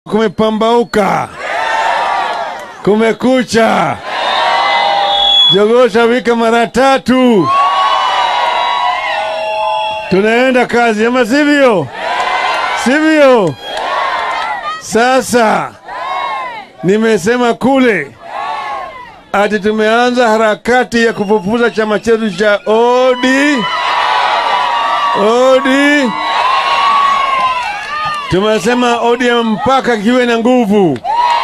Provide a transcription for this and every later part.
Kumepambauka, kumekucha, jogosha wika mara 3, tunaenda kazi, ama sivyo? Sivyo? Sasa nimesema kule ati tumeanza harakati ya kufufuza chama chetu cha ODM. Tumesema ODM mpaka kiwe na nguvu.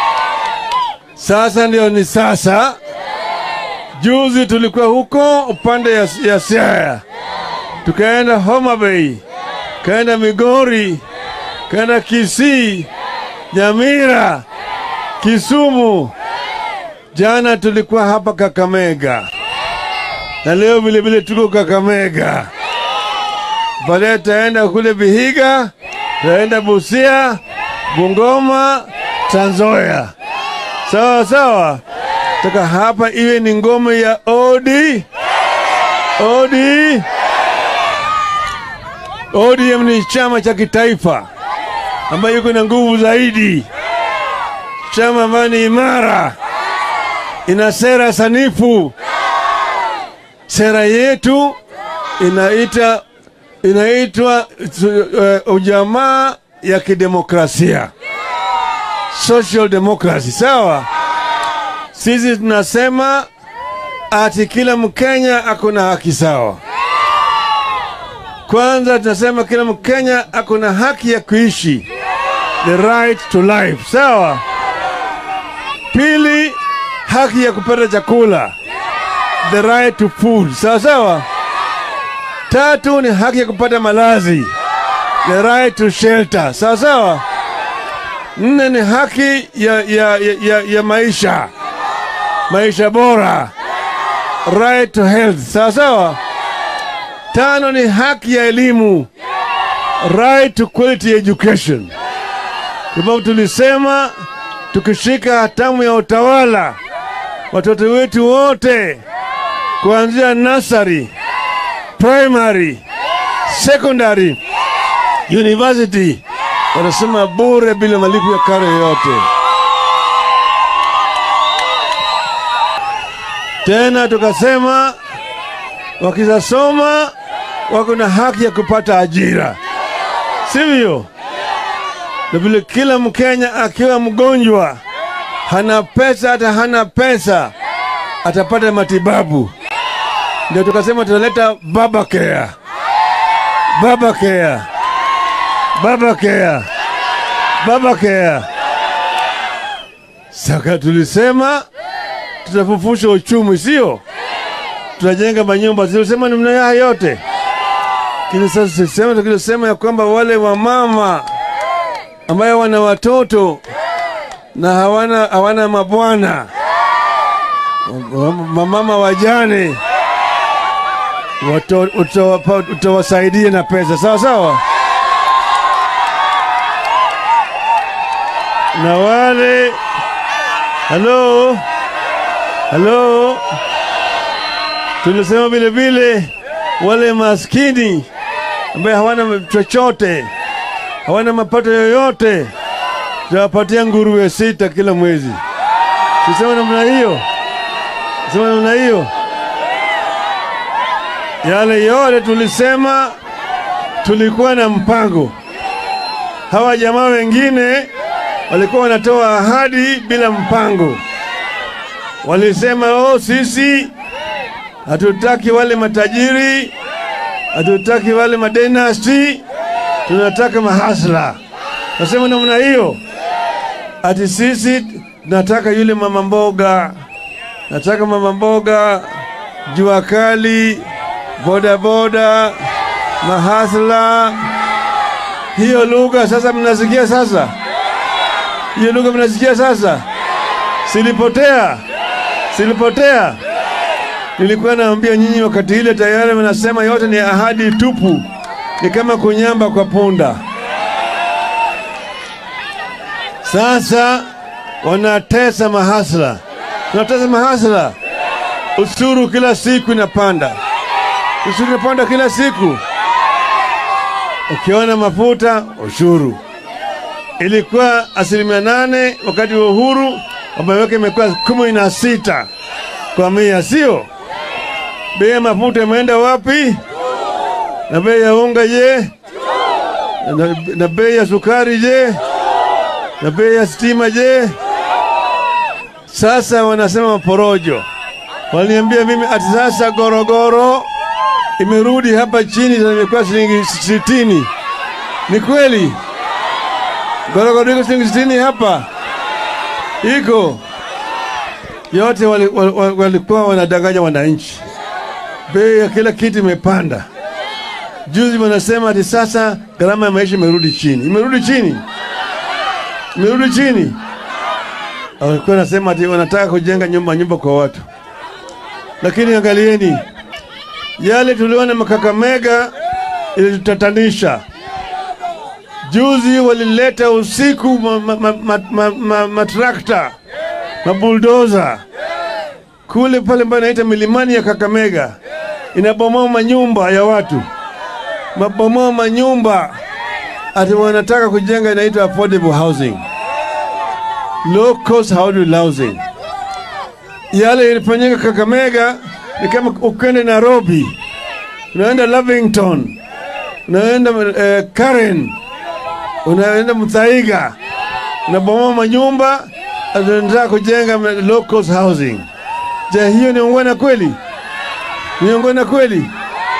Sasa ndio ni sasa. Juzi tulikuwa huko upande ya Siaya, tukaenda Homa Bay, kaenda Migori, kaenda Kisii, Nyamira, Kisumu. Jana tulikuwa hapa Kakamega, na leo vile vile tuko Kakamega. Baadaye taenda kule Vihiga, taenda Busia, Bungoma, Trans Nzoia. Sawa sawa. Taka hapa iwe ni ngome ya ODM ni chama cha kitaifa ambayo yuko na nguvu zaidi. Chama ambayo ni imara, ina sera sanifu. Sera yetu inaitwa ujamaa ya kidemokrasia, social democracy. Sawa. Sisi tunasema ati kila Mkenya akona haki sawa. Kwanza tunasema kila Mkenya akona haki ya kuishi, the right to life. Sawa. Pili, haki ya kupata chakula, the right to food. Sawa sawa. Tatu ni haki ya kupata malazi, the right to shelter. Sawa sawa. Nne ni haki ya maisha bora, right to health. Sawa sawa. Tano ni haki ya elimu, right to quality education. Kwa tulisema tukishika hatamu ya utawala, watoto wetu wote kuanzia nursery, primary, secondary, university wanasema bure bila malipo ya karo yoyote. Tena tukasema wakisoma wako na haki ya kupata ajira. Sivyo? Na vile kila Mkenya akiwa mgonjwa, hana pesa, hata hana pesa, atapata matibabu. Ndio tukasema tutaleta baba care. Saka tulisema tutafufusha uchumi, sio? Tutajenga manyumba, tulisema namna ya yote. Kile sasa tulisema ya kwamba wale wa mama ambao wana watoto na hawana mabwana, mama wajane, utawasaidia na pesa. Sawa sawa. Na wale Hello. Tulisema vile vile wale maskini ambao hawana chochote, hawana mapato yoyote, tutawapatia nguruwe 6 kila mwezi. Tuseme namna hiyo. Yale yote tulisema, tulikuwa na mpango. Hawa jamaa wengine walikuwa wanatoa ahadi bila mpango. Walisema sisi hatutaki wale matajiri, hatutaki wale madynasty, tunataka mahasla. Nasema namna hiyo, ati sisi tunataka yule mama mboga, jua kali, boda, mahasla. Hiyo lugha sasa mnasikia sasa? Silipotea. Nilikuwa naambia nyinyi wakati ile tayari wanasema yote ni ahadi tupu. Ni kama kunyamba kwa punda. Sasa wanatesa mahasla. Ushuru kila siku inapanda. kila siku. Ukiona mafuta, ushuru. ilikuwa 8%, wakati wa uhuru wameweka imekuwa 16 kwa 100, sio? Bei ya mafuta imeenda wapi? Na bei ya unga je? Na bei ya sukari je? Na bei ya stima je? Sasa wanasema porojo. Waliniambia mimi ati sasa gorogoro imerudi hapa chini, imekuwa shilingi 60. Ni kweli? Gorogoro iko shilingi 60 hapa? Iko. Yote walikuwa wanadanganya wananchi. Bei ya kila kitu imepanda. Juzi wanasema ati sasa gharama ya maisha imerudi chini. Imerudi chini? Imerudi chini? Walikuwa wanasema ati wanataka kujenga nyumba kwa watu. Lakini angalieni, yale tuliona Kakamega ilitutatanisha. Juzi walileta usiku matrakta, mabuldoza kule pale mbana inaitwa milimani ya Kakamega, inabomoa manyumba ya watu, mabomoa manyumba. Ati wanataka kujenga inaitwa affordable housing, low cost housing. Yale ilifanyika Kakamega ni kama ukende Nairobi, unaenda Lavington, unaenda Karen, unaenda Muthaiga, unabomoa manyumba, unataka kujenga low cost housing. Je, hiyo ni ungwana kweli? Ni ungwana kweli?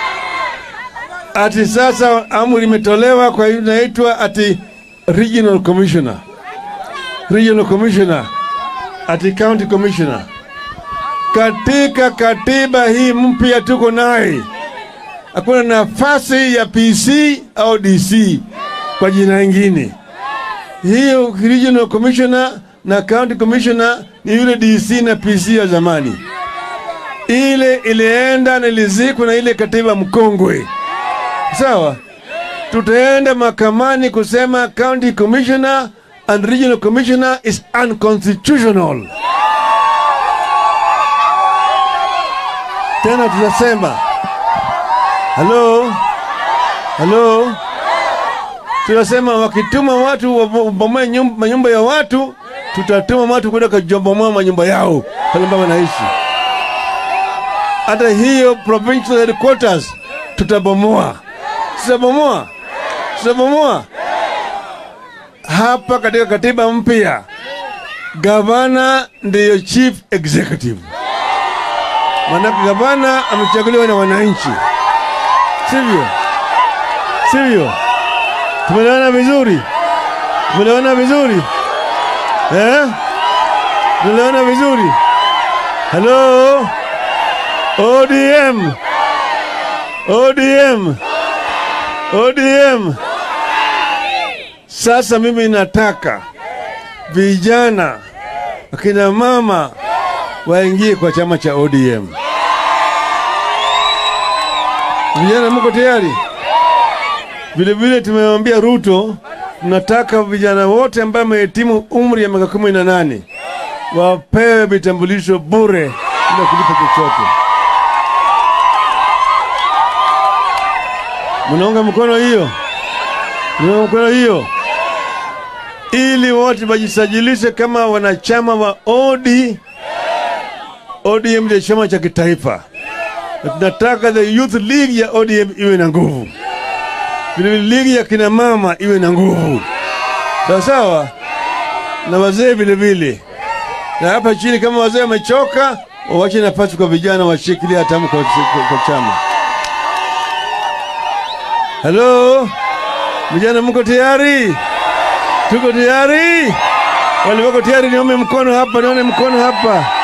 Ati sasa amri imetolewa kwa hiyo inaitwa ati regional commissioner, ati county commissioner. Katika katiba hii mpya tuko naye, hakuna nafasi ya PC au DC kwa jina lingine. Hiyo regional commissioner na county commissioner ni yule DC na PC ya zamani. Ile ilienda nilizikwa na ile katiba mkongwe. Sawa? Tutaenda mahakamani kusema county commissioner and regional commissioner is unconstitutional. Tena tunasema hello, tunasema wakituma watu wabomoe manyumba ya watu, tutatuma watu kwenda kubomoa manyumba yao pale ambapo wanaishi. Hata hiyo provincial headquarters tutabomoa. Hapa katika katiba mpya, gavana ndiyo chief executive. Maana gavana amechaguliwa na wananchi. Sivyo? Tumeelewana vizuri? Tumeelewana vizuri? Hello? ODM. Sasa mimi nataka vijana, akina mama waingie kwa chama cha ODM. Vijana mko tayari? Vile tumemwambia Ruto, tunataka vijana wote ambao wamehitimu umri ya miaka 18 wapewe vitambulisho bure bila kulipa chochote. Mnaunga mkono hiyo? Ili wote wajisajilishe kama wanachama wa ODM ndio chama cha kitaifa. Tunataka the youth league ya ODM iwe na nguvu. Vile league ya kina mama iwe na nguvu. Sawa? Na wazee vile. Na hapa chini kama wazee wamechoka, waache nafasi kwa vijana washikilie hatamu kwa chama. Hello? Vijana mko tayari? Tuko tayari? Wale wako tayari nione mkono hapa.